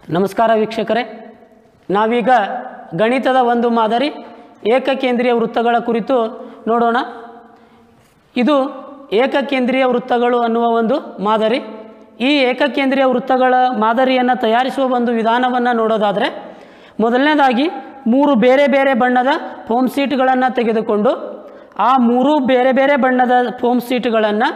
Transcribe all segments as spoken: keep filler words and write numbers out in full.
ನಮಸ್ಕಾರ ವೀಕ್ಷಕರೇ, ನಾವೀಗ ಗಣಿತದ ಒಂದು ಮಾದರಿ ಏಕಕೇಂದ್ರೀಯ ವೃತ್ತಗಳ ಕುರಿತು ನೋಡೋಣ. ಇದು ಏಕಕೇಂದ್ರೀಯ ವೃತ್ತಗಳು ಅನ್ನುವ ಒಂದು ಮಾದರಿ. ಈ ಏಕಕೇಂದ್ರೀಯ ವೃತ್ತಗಳ ಮಾದರಿಯನ್ನು ತಯಾರಿಸುವ ಒಂದು ವಿಧಾನವನ್ನು ನೋಡೋದಾದರೆ, ಮೊದಲನೇದಾಗಿ ಮೂರು ಬೇರೆ ಬೇರೆ ಬಣ್ಣದ ಫೋಮ್ ಶೀಟ್ಗಳನ್ನು ತೆಗೆದುಕೊಂಡು ಆ ಮೂರು ಬೇರೆ ಬೇರೆ ಬಣ್ಣದ ಫೋಮ್ ಶೀಟ್ಗಳನ್ನು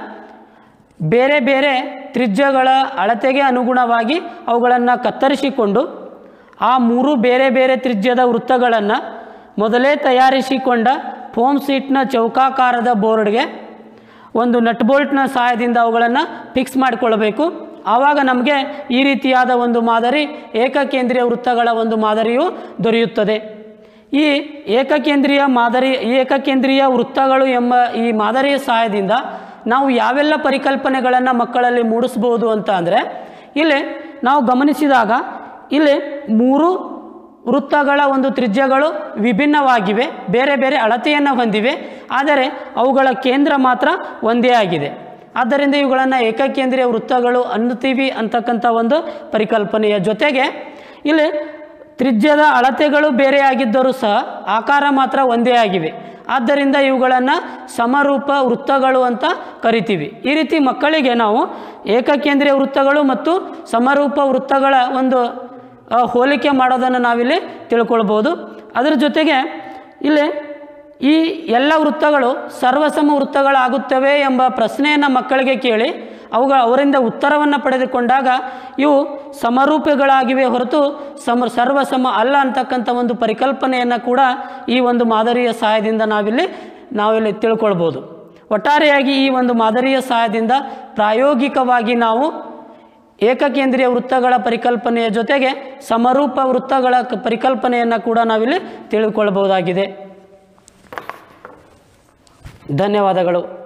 ಬೇರೆ ಬೇರೆ ತ್ರಿಜ್ಯಗಳ ಅಳತೆಗೆ ಅನುಗುಣವಾಗಿ ಅವುಗಳನ್ನು ಕತ್ತರಿಸಿಕೊಂಡು ಆ ಮೂರು ಬೇರೆ ಬೇರೆ ತ್ರಿಜ್ಯದ ವೃತ್ತಗಳನ್ನು ಮೊದಲೇ ತಯಾರಿಸಿಕೊಂಡ ಫೋಮ್ ಶೀಟ್ನ ಚೌಕಾಕಾರದ ಬೋರ್ಡ್ಗೆ ಒಂದು ನಟ್ ಬೋಲ್ಟ್ನ ಸಹಾಯದಿಂದ ಅವುಗಳನ್ನು ಫಿಕ್ಸ್ ಮಾಡಿಕೊಳ್ಳಬೇಕು. ಆವಾಗ ನಮಗೆ ಈ ರೀತಿಯಾದ ಒಂದು ಮಾದರಿ ಏಕಕೇಂದ್ರೀಯ ವೃತ್ತಗಳ ಒಂದು ಮಾದರಿಯು ದೊರೆಯುತ್ತದೆ. ಈ ಏಕಕೇಂದ್ರೀಯ ಮಾದರಿ ಏಕಕೇಂದ್ರೀಯ ವೃತ್ತಗಳು ಎಂಬ ಈ ಮಾದರಿಯ ಸಹಾಯದಿಂದ ನಾವು ಯಾವೆಲ್ಲ ಪರಿಕಲ್ಪನೆಗಳನ್ನು ಮಕ್ಕಳಲ್ಲಿ ಮೂಡಿಸ್ಬೋದು ಅಂತ ಅಂದರೆ, ಇಲ್ಲಿ ನಾವು ಗಮನಿಸಿದಾಗ ಇಲ್ಲಿ ಮೂರು ವೃತ್ತಗಳ ಒಂದು ತ್ರಿಜ್ಯಗಳು ವಿಭಿನ್ನವಾಗಿವೆ, ಬೇರೆ ಬೇರೆ ಅಳತೆಯನ್ನು ಹೊಂದಿವೆ, ಆದರೆ ಅವುಗಳ ಕೇಂದ್ರ ಮಾತ್ರ ಒಂದೇ ಆಗಿದೆ. ಆದ್ದರಿಂದ ಇವುಗಳನ್ನು ಏಕಕೇಂದ್ರೀಯ ವೃತ್ತಗಳು ಅನ್ನುತ್ತೀವಿ ಅಂತಕ್ಕಂಥ ಒಂದು ಪರಿಕಲ್ಪನೆಯ ಜೊತೆಗೆ ಇಲ್ಲಿ ತ್ರಿಜ್ಯದ ಅಳತೆಗಳು ಬೇರೆಯಾಗಿದ್ದರೂ ಸಹ ಆಕಾರ ಮಾತ್ರ ಒಂದೇ ಆಗಿವೆ. ಆದ್ದರಿಂದ ಇವುಗಳನ್ನು ಸಮರೂಪ ವೃತ್ತಗಳು ಅಂತ ಕರಿತೀವಿ. ಈ ರೀತಿ ಮಕ್ಕಳಿಗೆ ನಾವು ಏಕಕೇಂದ್ರೀಯ ವೃತ್ತಗಳು ಮತ್ತು ಸಮರೂಪ ವೃತ್ತಗಳ ಒಂದು ಹೋಲಿಕೆ ಮಾಡೋದನ್ನು ನಾವಿಲ್ಲಿ ತಿಳ್ಕೊಳ್ಬೋದು. ಅದರ ಜೊತೆಗೆ ಇಲ್ಲಿ ಈ ಎಲ್ಲ ವೃತ್ತಗಳು ಸರ್ವಸಮ ವೃತ್ತಗಳಾಗುತ್ತವೆ ಎಂಬ ಪ್ರಶ್ನೆಯನ್ನು ಮಕ್ಕಳಿಗೆ ಕೇಳಿ ಅವುಗಳ ಅವರಿಂದ ಉತ್ತರವನ್ನು ಪಡೆದುಕೊಂಡಾಗ ಇವು ಸಮರೂಪಗಳಾಗಿವೆ ಹೊರತು ಸಮ ಸರ್ವಸಮ ಅಲ್ಲ ಅಂತಕ್ಕಂಥ ಒಂದು ಪರಿಕಲ್ಪನೆಯನ್ನು ಕೂಡ ಈ ಒಂದು ಮಾದರಿಯ ಸಹಾಯದಿಂದ ನಾವಿಲ್ಲಿ ನಾವಿಲ್ಲಿ ತಿಳ್ಕೊಳ್ಬೋದು. ಒಟ್ಟಾರೆಯಾಗಿ ಈ ಒಂದು ಮಾದರಿಯ ಸಹಾಯದಿಂದ ಪ್ರಾಯೋಗಿಕವಾಗಿ ನಾವು ಏಕಕೇಂದ್ರೀಯ ವೃತ್ತಗಳ ಪರಿಕಲ್ಪನೆಯ ಜೊತೆಗೆ ಸಮರೂಪ ವೃತ್ತಗಳ ಪರಿಕಲ್ಪನೆಯನ್ನು ಕೂಡ ನಾವಿಲ್ಲಿ ತಿಳಿದುಕೊಳ್ಳಬಹುದಾಗಿದೆ. ಧನ್ಯವಾದಗಳು.